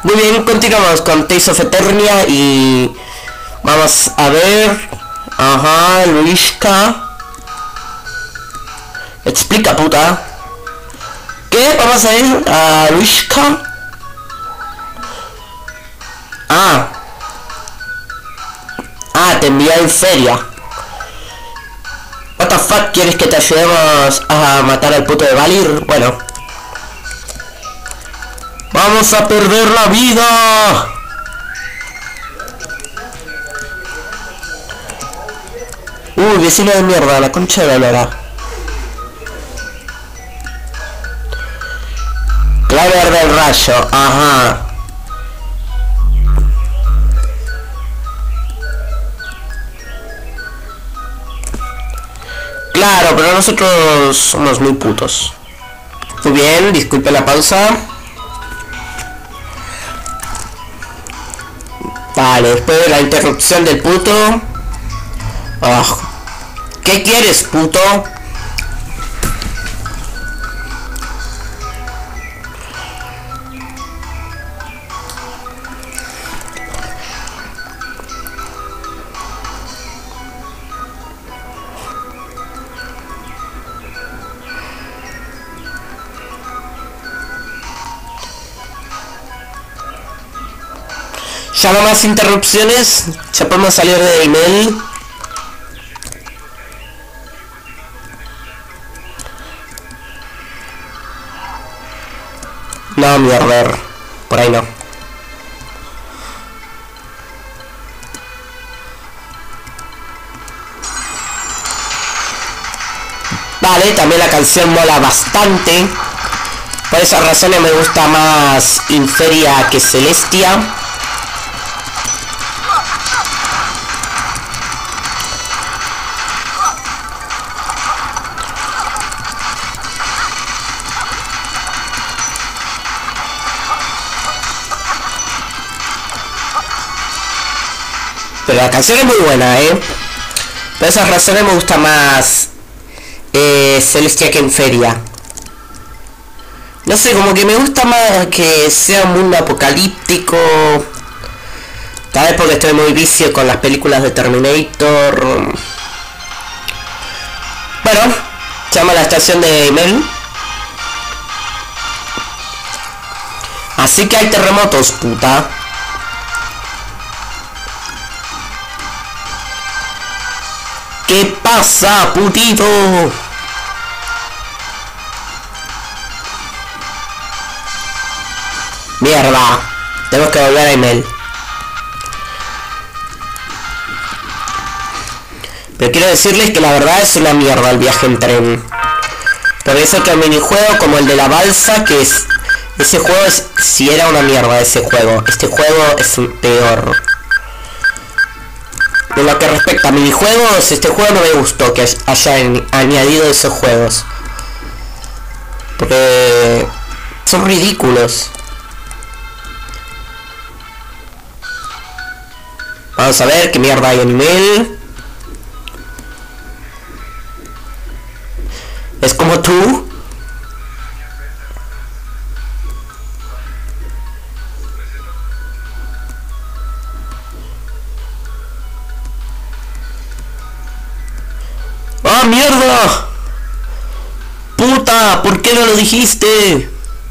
Muy bien, continuamos con Tales of Eternia y vamos a ver. Ajá, Luishka. Explica, puta. ¿Qué? Vamos a ir a Luishka. Ah, te envía en feria. What the fuck, ¿quieres que te ayudemos a matar al puto de Valir? Bueno, vamos a perder la vida. Vecino de mierda, la concha de la lora. Clave del rayo, ajá. Claro, pero nosotros somos muy putos. Muy bien, disculpe la pausa. Vale, después de la interrupción del puto. ¿Qué quieres, puto? Ya no más interrupciones. Ya podemos salir de email. No, mierda. Por ahí no. Vale, también la canción mola bastante. Por esas razones me gusta más Inferia que Celestia. Pero la canción es muy buena, por esas razones me gusta más Celestia que Inferia. No sé, como que me gusta más que sea un mundo apocalíptico. Tal vez porque estoy muy vicio con las películas de Terminator. Bueno, llama a la estación de email. Así que hay terremotos, puta. ¿Qué pasa, putito? Mierda. Tenemos que volver a email. Pero quiero decirles que la verdad es una mierda el viaje en tren. Por eso que el minijuego como el de la balsa, que es... Ese juego es... Si era una mierda ese juego. Este juego es peor. En lo que respecta a minijuegos, este juego no me gustó que hayan añadido esos juegos. Porque... son ridículos. Vamos a ver qué mierda hay en email. Es como tú. ¡Ah, mierda! ¡Puta! ¿Por qué no lo dijiste?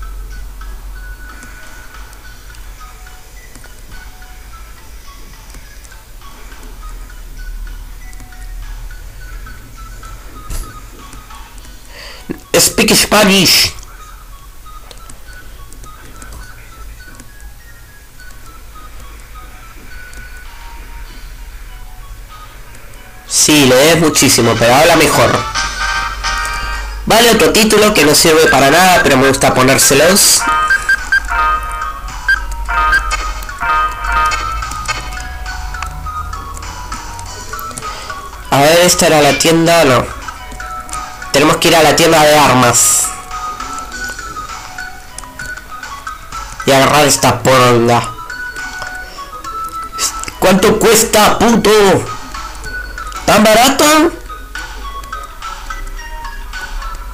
Speak Spanish. Sí, lees muchísimo, pero habla mejor. Vale, otro título que no sirve para nada, pero me gusta ponérselos. A ver, esta era la tienda, no. Tenemos que ir a la tienda de armas. Y agarrar esta poronga. ¿Cuánto cuesta, puto? ¿Tan barato?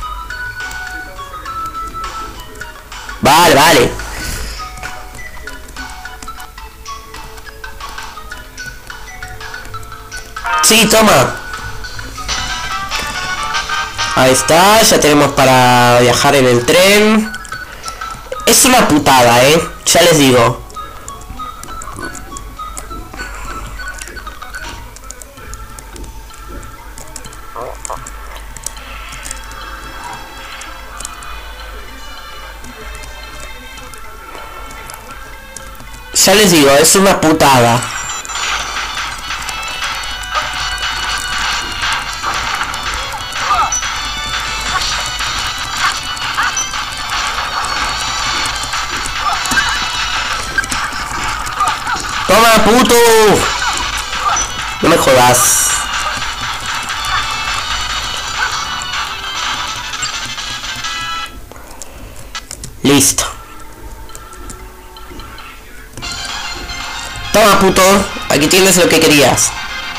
Vale, vale. Sí, toma. Ahí está, ya tenemos para viajar en el tren. Es una putada, ya les digo. Ya les digo, es una putada. ¡Toma, puto! No me jodas. Listo. Toma, puto. Aquí tienes lo que querías.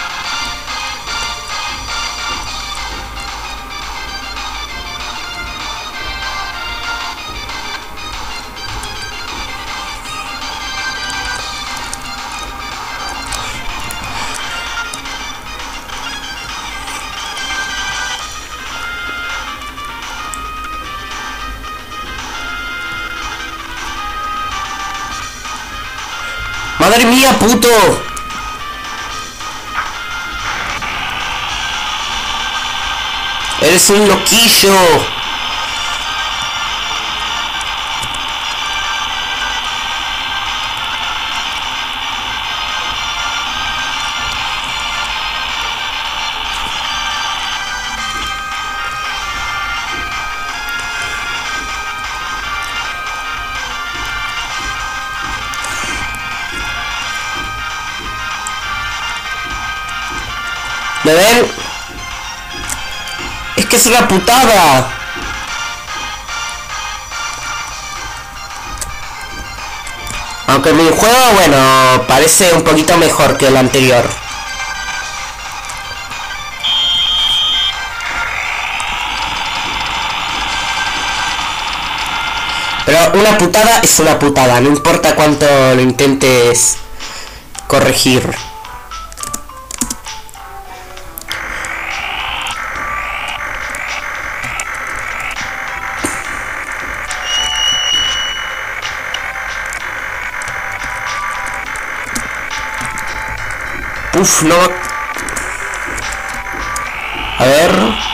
¡Madre mía, puto! ¡Eres un loquillo! ¿Me ven? Es que es una putada. Aunque mi juego, bueno, parece un poquito mejor que el anterior. Pero una putada es una putada, no importa cuánto lo intentes corregir. Uf, no. A ver.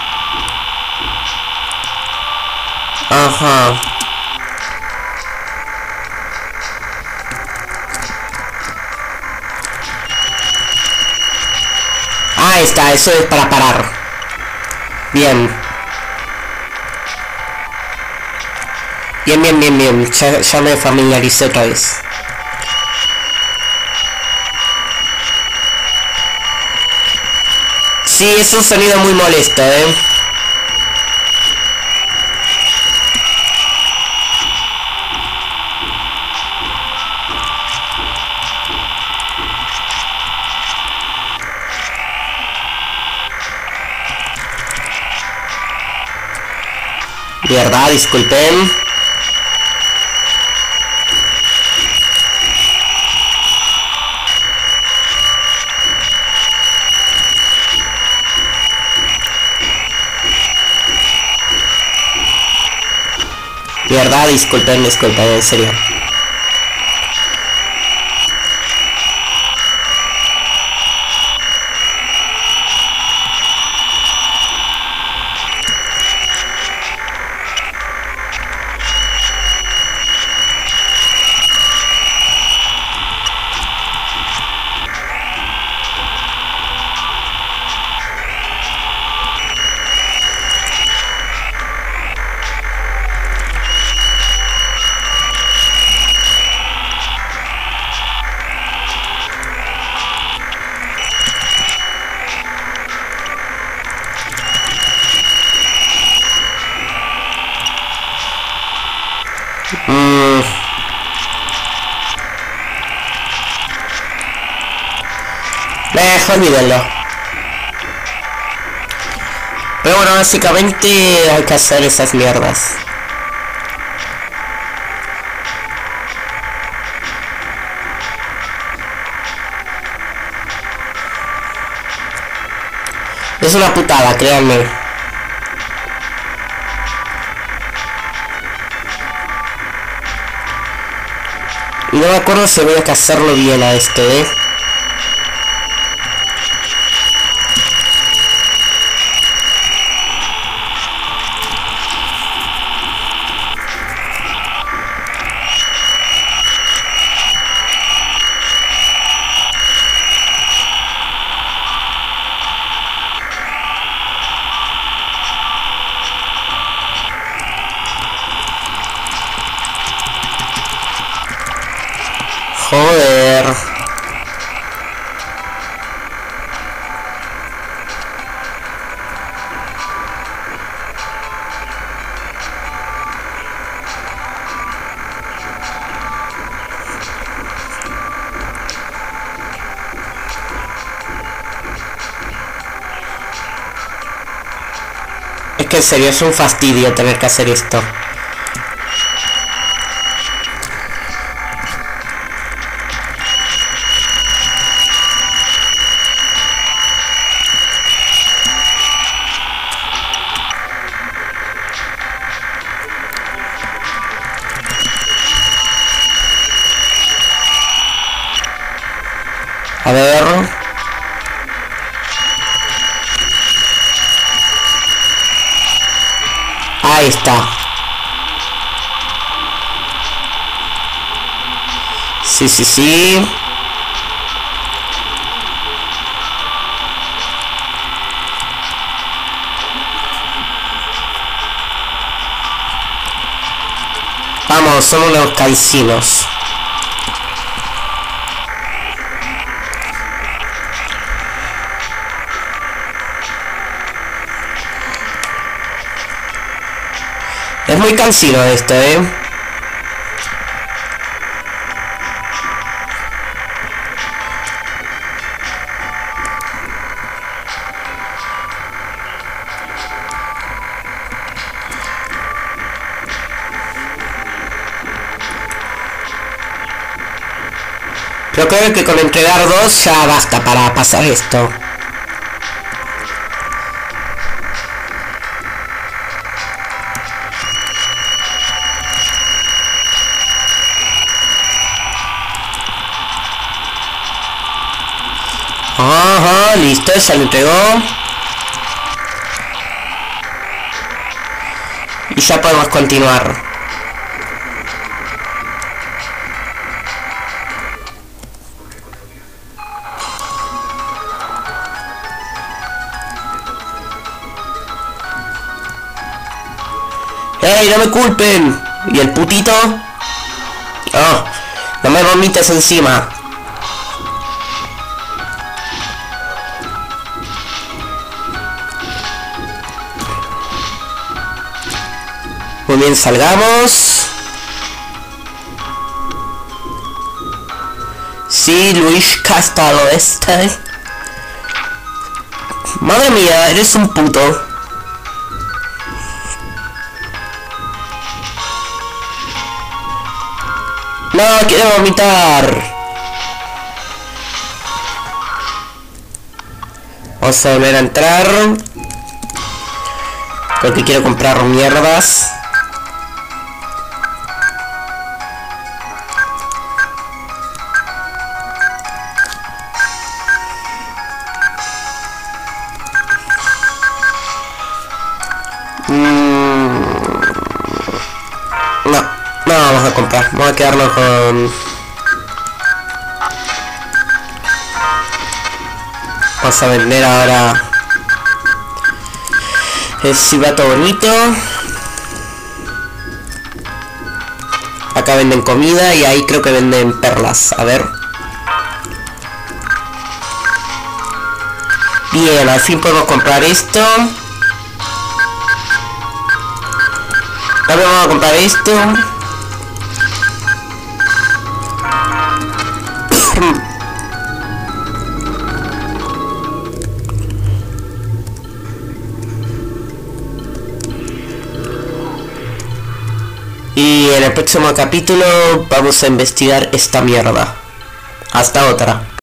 Ajá. Ahí está, eso es para parar. Bien. Bien. Ya me familiaricé otra vez. Sí, es un sonido muy molesto, Verdad, disculpen. Verdad, disculpen, en serio. Olvídenlo. Pero bueno, básicamente hay que hacer esas mierdas. Es una putada, créanme. Y no me acuerdo si voy a hacerlo bien a este, ¿eh? Joder. Es que en serio es un fastidio tener que hacer esto. A ver. Ahí está. Sí, sí, sí. Vamos, somos los cansinos. Es muy cansino esto, ¿eh? Pero creo que con entregar 2 ya basta para pasar esto. Ajá, listo, ya lo entregó. Y ya podemos continuar. ¡Ey, no me culpen! ¿Y el putito? Oh, no me vomites encima. Muy bien, salgamos. Sí, Luis Castalo este. Madre mía, eres un puto. No, quiero vomitar. Vamos a volver a entrar. Porque quiero comprar mierdas. No vamos a comprar, vamos a quedarnos con... Vamos a vender ahora el silbato bonito. Acá venden comida y ahí creo que venden perlas, a ver. Bien, al fin podemos comprar esto. Ahora vamos a comprar esto. Y en el próximo capítulo vamos a investigar esta mierda. Hasta otra.